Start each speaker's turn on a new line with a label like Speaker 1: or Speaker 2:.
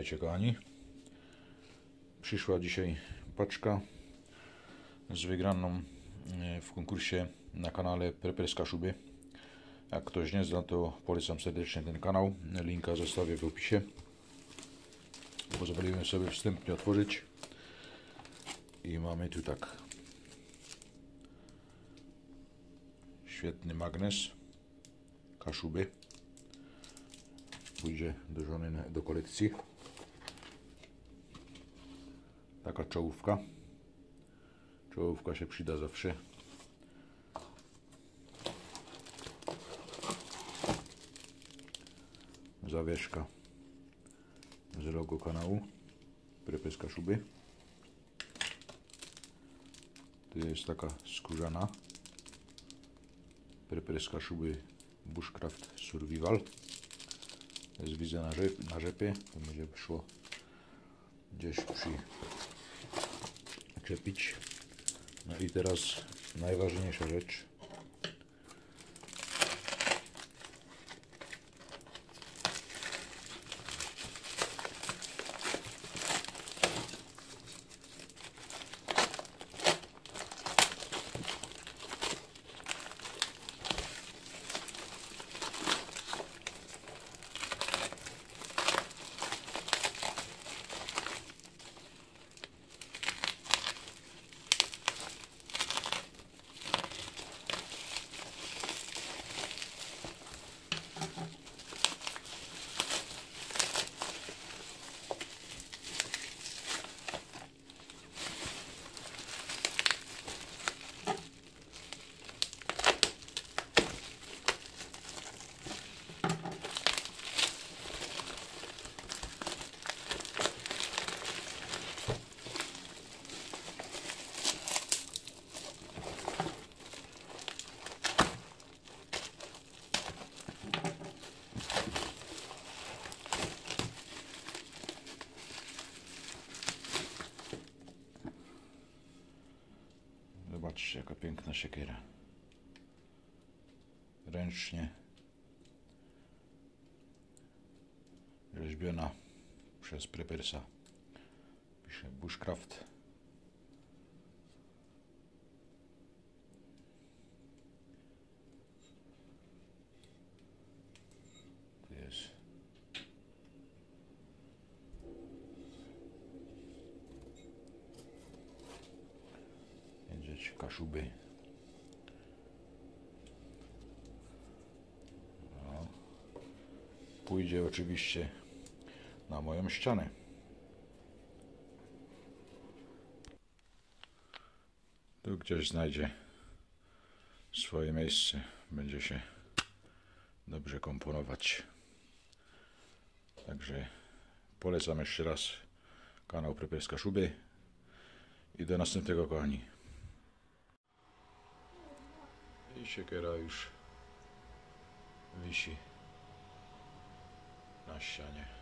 Speaker 1: Witajcie kochani. Przyszła dzisiaj paczka z wygraną w konkursie na kanale Prepper z Kaszuby. Jak ktoś nie zna, to polecam serdecznie ten kanał. Linka zostawię w opisie. Pozwoliłem sobie wstępnie otworzyć. I mamy tu tak. Świetny magnes Kaszuby. Pójdzie do żony do kolekcji. Taka czołówka. Czołówka się przyda zawsze. Zawieszka z logo kanału Prepper z Kaszuby. Tu jest taka skórzana Prepper z Kaszuby Bushcraft Survival. Jest, widzę, na rzepie. To będzie szło gdzieś przyczepić. No i teraz najważniejsza rzecz. Zobaczcie, jaka piękna siekiera. Ręcznie rzeźbiona przez Preppersa. Pisze Bushcraft. Tu jest jędrzeć Kaszuby. No. Pójdzie oczywiście na moją ścianę. Tu gdzieś znajdzie swoje miejsce. Będzie się dobrze komponować. Także polecam jeszcze raz kanał Prepper z Kaszuby. I do następnego, kochani. I siekiera już wisi na ścianie.